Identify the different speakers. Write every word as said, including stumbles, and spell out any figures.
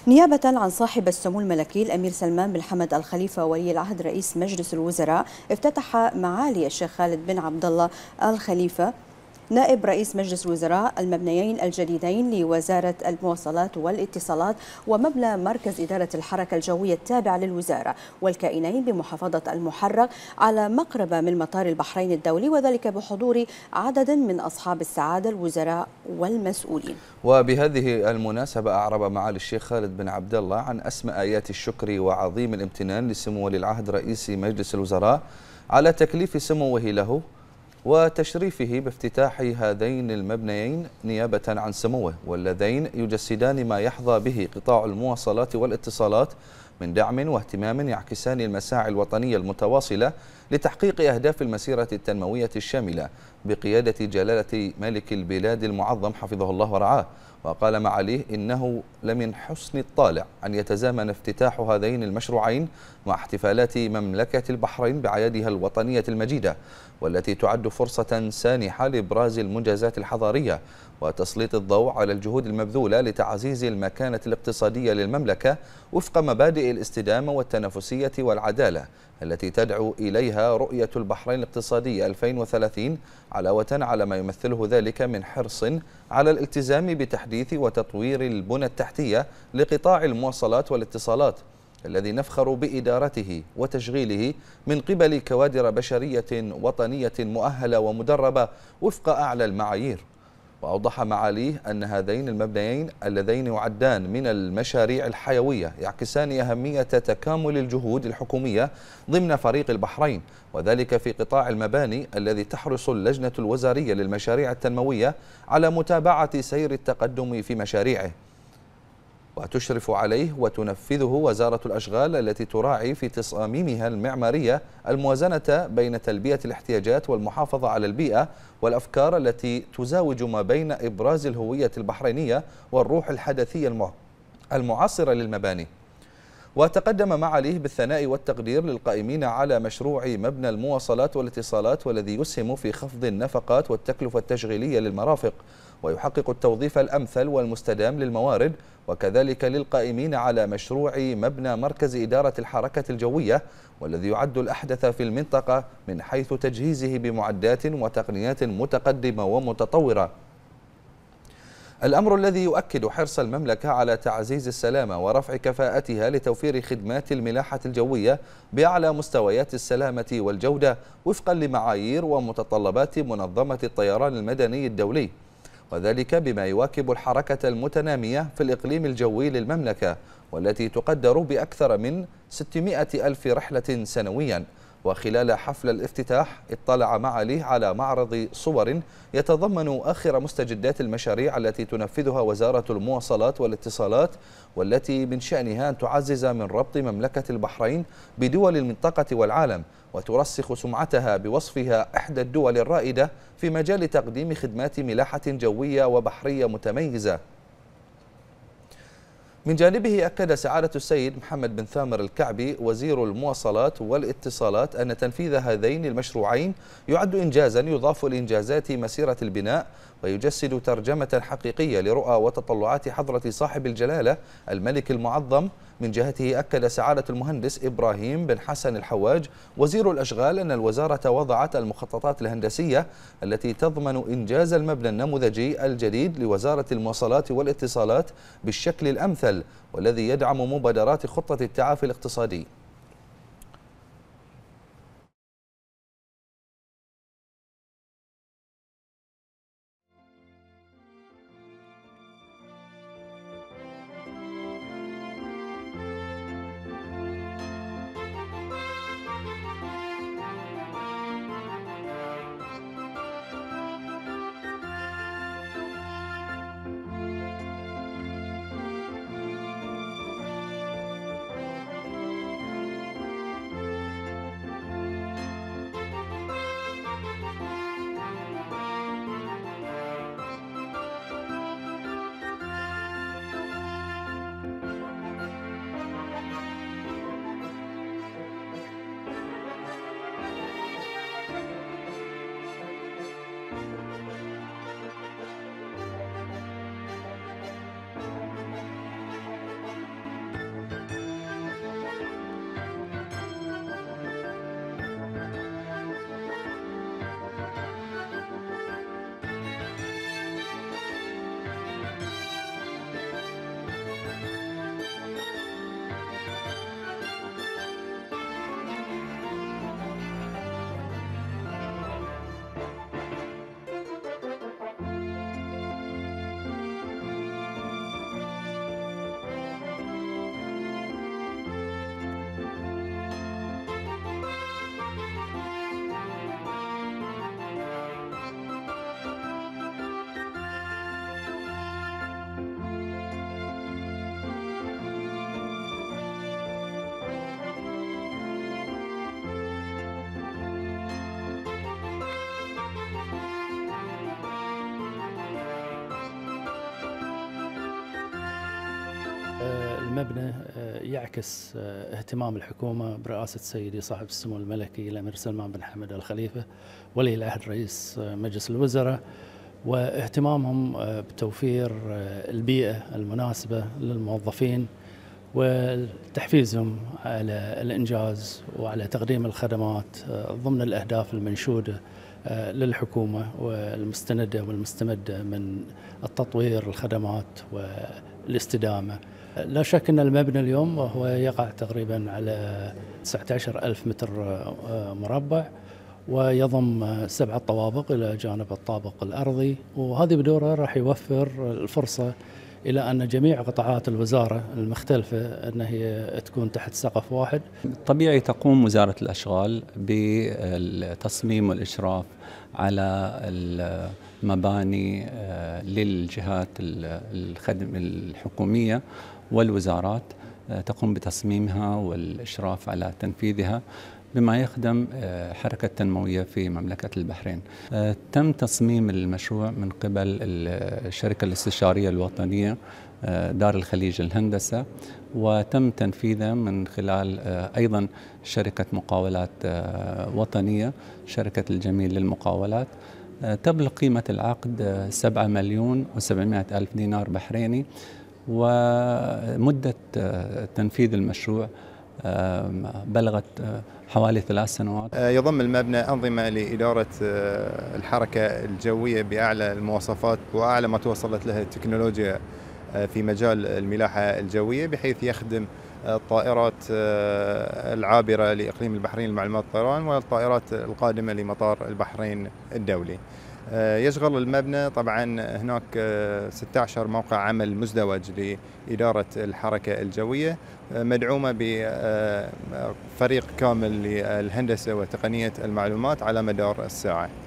Speaker 1: نيابة عن صاحب السمو الملكي الأمير سلمان بن حمد الخليفة ولي العهد رئيس مجلس الوزراء، افتتح معالي الشيخ خالد بن عبد الله الخليفة نائب رئيس مجلس الوزراء المبنيين الجديدين لوزارة المواصلات والاتصالات ومبنى مركز إدارة الحركة الجوية التابع للوزارة، والكائنين بمحافظة المحرق على مقربة من مطار البحرين الدولي، وذلك بحضور عدد من أصحاب السعادة الوزراء والمسؤولين.
Speaker 2: وبهذه المناسبة أعرب معالي الشيخ خالد بن عبد الله عن أسمى آيات الشكر وعظيم الامتنان لسمو ولي العهد رئيس مجلس الوزراء على تكليف سموه له وتشريفه بافتتاح هذين المبنيين نيابة عن سموه، واللذين يجسدان ما يحظى به قطاع المواصلات والاتصالات من دعم واهتمام يعكسان المساعي الوطنية المتواصلة لتحقيق أهداف المسيرة التنموية الشاملة بقيادة جلالة ملك البلاد المعظم حفظه الله ورعاه. وقال معاليه إنه لمن حسن الطالع أن يتزامن افتتاح هذين المشروعين مع احتفالات مملكة البحرين بأعيادها الوطنية المجيدة، والتي تعد فرصة سانحة لإبراز المنجزات الحضارية وتسليط الضوء على الجهود المبذولة لتعزيز المكانة الاقتصادية للمملكة وفق مبادئ الاستدامة والتنافسية والعدالة التي تدعو إليها رؤية البحرين الاقتصادية ألفين وثلاثين، علاوة على ما يمثله ذلك من حرص على الالتزام بتحديث وتطوير البنى التحتية لقطاع المواصلات والاتصالات الذي نفخر بإدارته وتشغيله من قبل كوادر بشرية وطنية مؤهلة ومدربة وفق أعلى المعايير. وأوضح معاليه أن هذين المبنيين اللذين يعدان من المشاريع الحيوية يعكسان أهمية تكامل الجهود الحكومية ضمن فريق البحرين، وذلك في قطاع المباني الذي تحرص اللجنة الوزارية للمشاريع التنموية على متابعة سير التقدم في مشاريعه، وتشرف عليه وتنفذه وزارة الأشغال التي تراعي في تصاميمها المعمارية الموازنة بين تلبية الاحتياجات والمحافظة على البيئة والأفكار التي تزاوج ما بين إبراز الهوية البحرينية والروح الحدثية المعاصرة للمباني. وتقدم معاليه بالثناء والتقدير للقائمين على مشروع مبنى المواصلات والاتصالات، والذي يسهم في خفض النفقات والتكلفة التشغيلية للمرافق ويحقق التوظيف الأمثل والمستدام للموارد، وكذلك للقائمين على مشروع مبنى مركز إدارة الحركة الجوية، والذي يعد الأحدث في المنطقة من حيث تجهيزه بمعدات وتقنيات متقدمة ومتطورة، الأمر الذي يؤكد حرص المملكة على تعزيز السلامة ورفع كفاءتها لتوفير خدمات الملاحة الجوية بأعلى مستويات السلامة والجودة وفقا لمعايير ومتطلبات منظمة الطيران المدني الدولي، وذلك بما يواكب الحركة المتنامية في الإقليم الجوي للمملكة والتي تقدر بأكثر من ستمائة ألف رحلة سنويا. وخلال حفل الافتتاح اطلع معاليه على معرض صور يتضمن آخر مستجدات المشاريع التي تنفذها وزارة المواصلات والاتصالات، والتي من شأنها أن تعزز من ربط مملكة البحرين بدول المنطقة والعالم وترسخ سمعتها بوصفها إحدى الدول الرائدة في مجال تقديم خدمات ملاحة جوية وبحرية متميزة. من جانبه أكد سعادة السيد محمد بن ثامر الكعبي وزير المواصلات والاتصالات أن تنفيذ هذين المشروعين يعد إنجازا يضاف لإنجازات مسيرة البناء ويجسد ترجمة حقيقية لرؤى وتطلعات حضرة صاحب الجلالة الملك المعظم. من جهته أكد سعادة المهندس إبراهيم بن حسن الحواج وزير الأشغال أن الوزارة وضعت المخططات الهندسية التي تضمن إنجاز المبنى النموذجي الجديد لوزارة المواصلات والاتصالات بالشكل الأمثل، والذي يدعم مبادرات خطة التعافي الاقتصادي.
Speaker 3: المبنى يعكس اهتمام الحكومة برئاسة سيدي صاحب السمو الملكي الأمير سلمان بن حمد الخليفة ولي العهد رئيس مجلس الوزراء، واهتمامهم بتوفير البيئة المناسبة للموظفين وتحفيزهم على الإنجاز وعلى تقديم الخدمات ضمن الأهداف المنشودة للحكومة والمستندة والمستمدة من التطوير الخدمات والاستدامة. لا شك أن المبنى اليوم هو يقع تقريبا على تسعة عشر ألف متر مربع، ويضم سبعة طوابق إلى جانب الطابق الأرضي، وهذه بدورها راح يوفر الفرصة إلى أن جميع قطاعات الوزارة المختلفة أن هي تكون تحت سقف واحد.
Speaker 4: طبيعي تقوم وزارة الأشغال بالتصميم والإشراف على المباني للجهات الخدم الحكومية والوزارات، تقوم بتصميمها والإشراف على تنفيذها بما يخدم حركة التنموية في مملكة البحرين. تم تصميم المشروع من قبل الشركة الاستشارية الوطنية دار الخليج للهندسة، وتم تنفيذه من خلال أيضا شركة مقاولات وطنية، شركة الجميل للمقاولات. تبلغ قيمة العقد سبعة مليون وسبعمائة ألف دينار بحريني، ومدة تنفيذ المشروع بلغت حوالي ثلاث سنوات.
Speaker 5: يضم المبنى أنظمة لإدارة الحركة الجوية بأعلى المواصفات وأعلى ما توصلت لها التكنولوجيا في مجال الملاحة الجوية، بحيث يخدم الطائرات العابرة لإقليم البحرين لمعلومات الطيران والطائرات القادمة لمطار البحرين الدولي. يشغل المبنى طبعا هناك ستة عشر موقع عمل مزدوج لإدارة الحركة الجوية، مدعومة بفريق كامل للهندسة وتقنية المعلومات على مدار الساعة.